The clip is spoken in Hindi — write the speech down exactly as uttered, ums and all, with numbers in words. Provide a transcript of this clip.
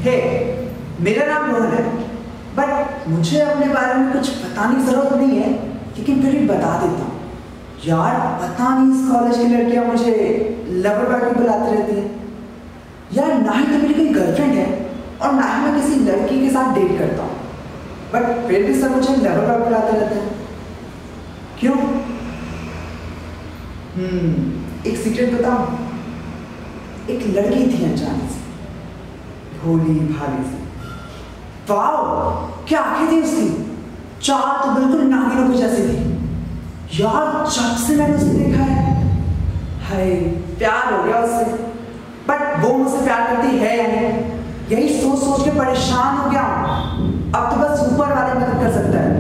हे, मेरा नाम रोहन है, बट मुझे अपने बारे में कुछ बताने की जरूरत नहीं है, लेकिन फिर भी बता देता हूँ। यार पता नहीं इस कॉलेज की लड़कियां मुझे लवर बॉय क्यों बुलाती रहती हैं। यार ना ही तो मेरी कोई गर्लफ्रेंड है और ना ही मैं किसी लड़की के साथ डेट करता हूँ, बट फिर भी सब मुझे लवर बॉय बुलाते रहते हैं। क्यों? हम्म एक सीक्रेट बताऊं? एक लड़की थी अनजानी सी, भोली भाली सी। वाओ, क्या आंखें थी उसकी, चाल तो बिल्कुल नागिनों की जैसी थी। यार जब से मैंने उसे देखा है, हाय प्यार हो गया उससे। बट वो मुझसे प्यार करती है या नहीं, यही सोच सोच के परेशान हो गया हूं। अब तो बस ऊपर वाले मदद कर सकता है।